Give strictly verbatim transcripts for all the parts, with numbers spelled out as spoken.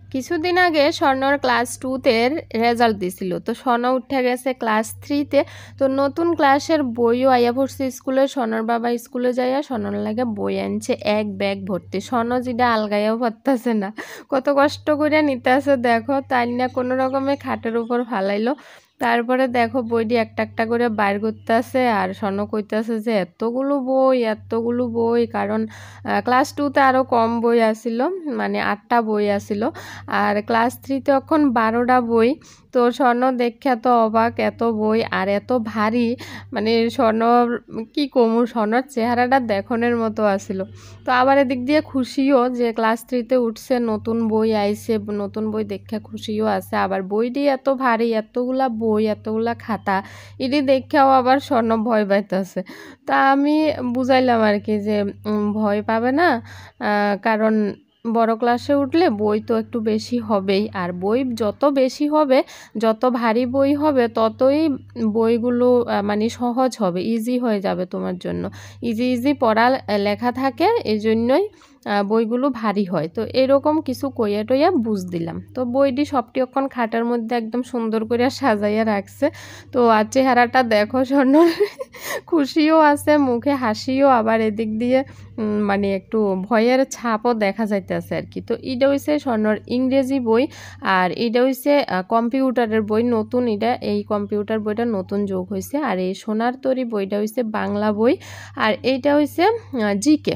কিছুদিন আগে স্বর্ণর ক্লাস টুতে রেজাল্ট দিছিল, তো স্বর্ণ উঠে গেছে ক্লাস থ্রিতে। তো নতুন ক্লাসের বইও আইয়া পড়ছে স্কুলে। স্বর্ণর বাবা স্কুলে যাইয়া স্বর্ণর লাগে বই আনছে এক ব্যাগ ভর্তি। স্বর্ণ যেটা আলগাইয়াও পারতেছে না, কত কষ্ট করে নিতে আছে দেখো। তাই না কোনো রকমে খাটের উপর ফালাইলো। তারপরে দেখো বইটি একটা একটা করে বাইর করতেছে, আর স্বর্ণ কইতেছে যে এতগুলো বই এতগুলো বই, কারণ ক্লাস টুতে আরও কম বই আসিল, মানে আটটা বই আসিল, আর ক্লাস থ্রিতে এখন বারোটা বই। তো স্বর্ণ দেখা তো অবাক, এত বই আর এত ভারী, মানে স্বর্ণ কি কমু, স্বর্ণর চেহারাটা দেখনের মতো আসিল। তো আবার এদিক দিয়ে খুশিও যে ক্লাস থ্রিতে উঠছে, নতুন বই আইছে, নতুন বই দেখা খুশিও আছে। আবার বইটি এত ভারী, এতগুলা বই এতগুলা খাতা, এটি দেখেও আবার স্বর্ণ ভয় পাইতেছে। তা আমি বুঝাইলাম আর কি যে ভয় পাবে না, কারণ বড় ক্লাসে উঠলে বই তো একটু বেশি হবেই, আর বই যত বেশি হবে, যত ভারী বই হবে, ততই বইগুলো মানে সহজ হবে, ইজি হয়ে যাবে তোমার জন্য। ইজি ইজি পড়া লেখা থাকে, এই জন্যই বইগুলো ভারী হয়। তো এরকম কিছু কইয়া টইয়া বুঝ দিলাম। তো বইটি সবটি অক্ষণ খাটার মধ্যে একদম সুন্দর করে সাজাইয়া রাখছে। তো আর চেহারাটা দেখো, স্বর্ণ খুশিও আছে, মুখে হাসিও, আবার এদিক দিয়ে মানে একটু ভয়ের ছাপও দেখা যাইতেছে আর কি। তো এটা হইছে স্বর্ণর ইংরেজি বই, আর এটা হইছে কম্পিউটারের বই নতুন। এটা এই কম্পিউটার বইটা নতুন যোগ হয়েছে। আর এই সোনার তরী বইটা হইছে বাংলা বই, আর এইটা হইছে জিকে।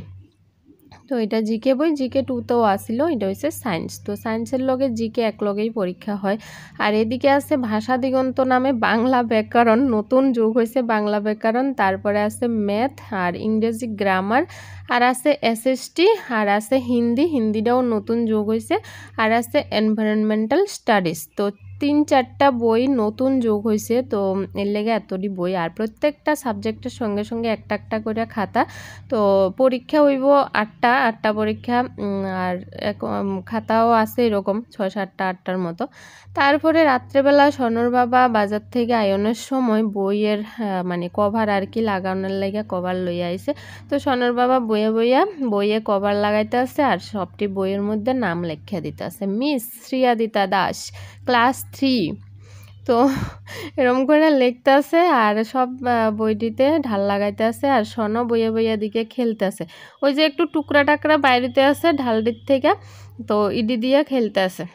তো এটা জিকে বই, জিকে টুতেও আসিল। এটা হচ্ছে সায়েন্স। তো সায়েন্সের লগে জিকে এক লগেই পরীক্ষা হয়। আর এদিকে আছে ভাষা দিগন্ত নামে বাংলা ব্যাকরণ, নতুন যোগ হয়েছে বাংলা ব্যাকরণ। তারপরে আছে ম্যাথ আর ইংরেজি গ্রামার, আর আছে এসএসটি, আর আছে হিন্দি, হিন্দিটাও নতুন যোগ হয়েছে, আর আছে এনভায়রনমেন্টাল স্টাডিজ। তো তিন চারটা বই নতুন যোগ হয়েছে। তো এর লেগে এতটি বই, আর প্রত্যেকটা সাবজেক্টের সঙ্গে সঙ্গে একটা একটা করে খাতা। তো পরীক্ষা হইব আটটা আটটা পরীক্ষা, আর খাতাও আছে এরকম ছয় সাতটা আটটার মতো। তারপরে রাত্রেবেলা স্বর্ণর বাবা বাজার থেকে আয়নের সময় বইয়ের মানে কভার আর কি লাগানোর লাগে কভার লইয়া আইছে। তো স্বর্ণর বাবা বইয়ে বইয়া বইয়ে কভার লাগাইতে আছে, আর সবটি বইয়ের মধ্যে নাম লেখা দিতে আছে, miss Shriyadita Das, class three. তো এরম করে লিখতে আছে, আর সব বইটিতে ঢাল লাগাইতে আছে, আর স্বর্ণ বইয়ে বইয়া দিকে খেলতে আছে। ওই যে একটু টুকরা টাকরা বাইরেতে আছে ঢালটির থেকে, তো ইডি দিয়ে খেলতে আছে।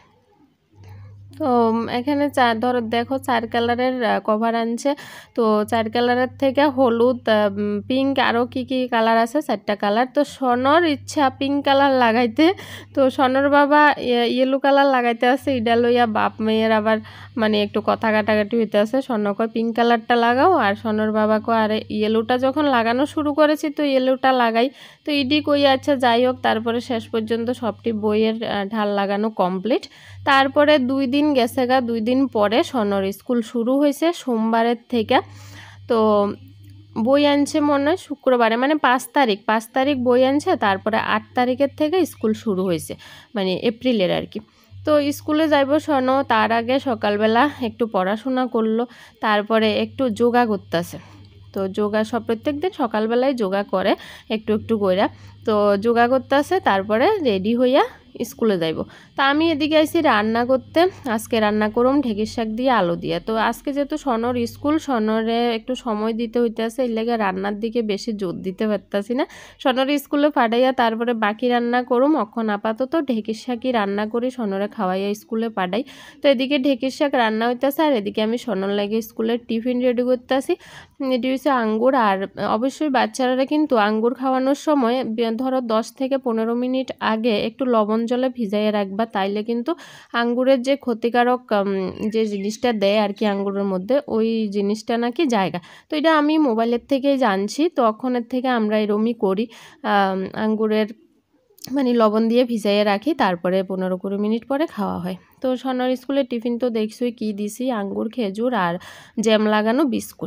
তো এখানে চার ধরো দেখো চার কালারের কভার আনছে। তো চার কালারের থেকে হলুদ, পিঙ্ক, আরও কি কি কালার আছে, চারটা কালার। তো স্বর্ণর ইচ্ছা পিঙ্ক কালার লাগাইতে, তো স্বর্ণর বাবা ইয়েলো কালার লাগাইতে আছে। ইডা লইয়া বাপ মেয়ের আবার মানে একটু কথা কাটাকাটি হইতে আছে। স্বর্ণ কয় পিঙ্ক কালারটা লাগাও, আর স্বর্ণর বাবা কয় আরে ইয়েলোটা যখন লাগানো শুরু করেছি তো ইয়েলোটা লাগাই। তো ইডি কই আচ্ছা যাই হোক, তারপরে শেষ পর্যন্ত সবটি বইয়ের ঢাল লাগানো কমপ্লিট। তারপরে দুই দিন গেছে গা, দুই দিন পরে স্বর্ণর স্কুল শুরু হয়েছে সোমবারের থেকে। তো বই আনছে মনে হয় শুক্রবারে, মানে পাঁচ তারিখ পাঁচ তারিখ বই আনছে। তারপরে আট তারিখের থেকে স্কুল শুরু হয়েছে, মানে এপ্রিলের আর কি। তো স্কুলে যাইব স্বর্ণ, তার আগে সকালবেলা একটু পড়াশোনা করলো, তারপরে একটু যোগা করতেছে। তো যোগা সব প্রত্যেক দিন সকালবেলায় যোগা করে একটু একটু কইরা। তো যোগা করতেছে, তারপরে রেডি হইয়া স্কুলে যাইব। তা আমি এদিকে আইছি রান্না করতে। আজকে রান্না করুম ঢেঁকির শাক দিয়ে আলু দিয়ে। তো আজকে যেহেতু স্বর্ণর স্কুল, স্বর্ণরে একটু সময় দিতে হইতেছে, এর লেগে রান্নার দিকে বেশি জোর দিতে পারতাছি না। স্বর্ণর স্কুলে পাঠাইয়া তারপরে বাকি রান্না করুম। এখন আপাতত ঢেঁকির শাকই রান্না করি, স্বর্ণরে খাওয়াইয়া স্কুলে পাঠাই। তো এদিকে ঢেঁকির শাক রান্না হইতেছে, আর এদিকে আমি স্বর্ণর লাগে স্কুলের টিফিন রেডি করতেছি। এটি হচ্ছে আঙ্গুর, আর অবশ্যই বাচ্চারা কিন্তু আঙ্গুর খাওয়ানোর সময় ধরো দশ থেকে পনেরো মিনিট আগে একটু লবণ জলে ভিজাইয়ে রাখবা, তাইলে কিন্তু আঙ্গুরের যে ক্ষতিকারক যে জিনিসটা দেয় আর কি আঙ্গুরের মধ্যে, ওই জিনিসটা নাকি জায়গা। তো এটা আমি মোবাইলের থেকেই জানছি, তখনের থেকে আমরা এরমই করি, আঙ্গুরের মানে লবণ দিয়ে ভিজাইয়ে রাখি, তারপরে পনেরো কুড়ি মিনিট পরে খাওয়া হয়। তো স্বর্ণর স্কুলের টিফিন তো দেখছই কি দিছি, আঙ্গুর, খেজুর আর জ্যাম লাগানো বিস্কুট।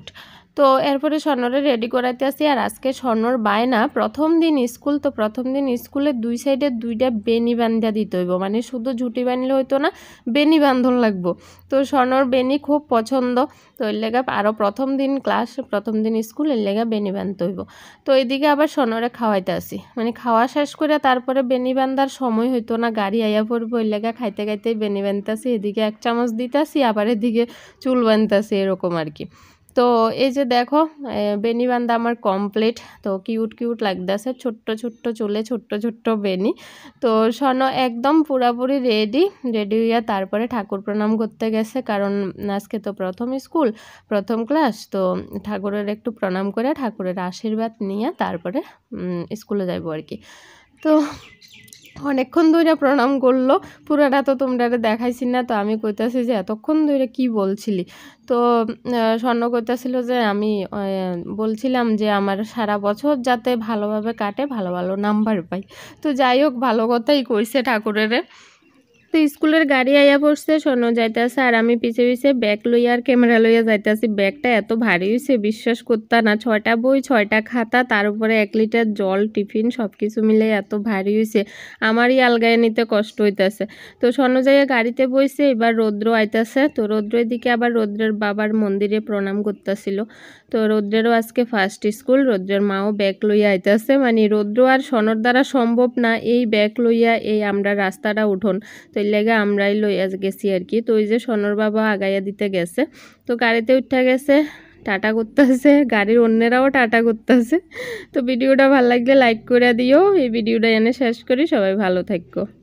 তো এরপরে স্বর্ণরে রেডি করাইতে আসি। আর আজকে স্বর্ণর বায়না প্রথম দিন স্কুল, তো প্রথম দিন স্কুলে দুই সাইডে দুইটা বেনি বান্ধা দিতে হইব, মানে শুধু ঝুটি বানলে হইতো না, বেনি বান্ধন লাগবো। তো স্বর্ণর বেনি খুব পছন্দ, তো এর লেগা আরও প্রথম দিন ক্লাস প্রথম দিন স্কুল, এর লেগা বেনি বানতে হইব। তো এদিকে আবার স্বর্ণরে খাওয়াইতে আসি, মানে খাওয়া শেষ করে তারপরে বেনি বান্ধার সময় হইতো না, গাড়ি আইয়া পড়বো, এর লেগা খাইতে খাইতেই বেনি বানতেছি। এদিকে এক চামচ দিতেছি, আবার এদিকে চুল বানতেছি, এরকম আর কি। তো এই যে দেখো বেনি বান্ধা আমার কমপ্লিট। তো কিউট কিউট লাগতেছে, ছোট্ট ছোট্ট চুলে ছোট্ট ছোট্ট বেনি। তো স্বর্ণ একদম পুরাপুরি রেডি রেডি হইয়া তারপরে ঠাকুর প্রণাম করতে গেছে, কারণ আজকে তো প্রথম স্কুল প্রথম ক্লাস, তো ঠাকুরের একটু প্রণাম করে ঠাকুরের আশীর্বাদ নিয়ে তারপরে স্কুলে যাইব আর কি। তো অনেকক্ষণ ধরে প্রণাম করলো, পুরাটা তো তোমরা দেখাইছি না, তো আমি কইতাছি যে এতক্ষণ ধরে কি বলছিলি। তো স্বর্ণ কইতাছিল যে আমি বলছিলাম যে আমার সারা বছর যাতে ভালোভাবে কাটে, ভালো ভালো নাম্বার পাই। তো যাই হোক, ভালো কথাই কইছে ঠাকুরের। তো স্কুলের গাড়ি আইয়া পড়ছে, স্বর্ণ যাইতেছে আর আমি পিছে পিছে ব্যাগ লইয়া আর ক্যামেরা লইয়া যাইতেছি। ব্যাগটা এত ভারী হয়েছে বিশ্বাস করতে না, ছয়টা বই ছয়টা খাতা, তার উপরে এক লিটার জল টিফিন সব কিছু মিলে এত ভারী হয়েছে, আমারই আলগায় নিতে কষ্ট হইতেছে। তো স্বর্ণ যাইয়া গাড়িতে বইছে, এবার রৌদ্র আইতাছে। তো রৌদ্রের দিকে আবার রৌদ্রের বাবার মন্দিরে প্রণাম করতেছিল। তো রৌদ্রেরও আজকে ফার্স্ট স্কুল, রৌদ্রের মাও ব্যাগ লইয়া আইতাছে, মানে রৌদ্র আর স্বর্ণর দ্বারা সম্ভব না এই ব্যাগ লইয়া এই আমরা রাস্তাটা উঠোন, তো এই লেগে আমরাই লইয়া গেছি আর কি। তো ওই যে স্বর্ণর বাবা আগাইয়া দিতে গেছে, তো গাড়িতে উঠা গেছে, টাটা করতেছে, গাড়ির অন্যেরাও টাটা করতেছে। তো ভিডিওটা ভালো লাগলে লাইক করে দিও। এই ভিডিওটা এনে শেষ করি, সবাই ভালো থাকো।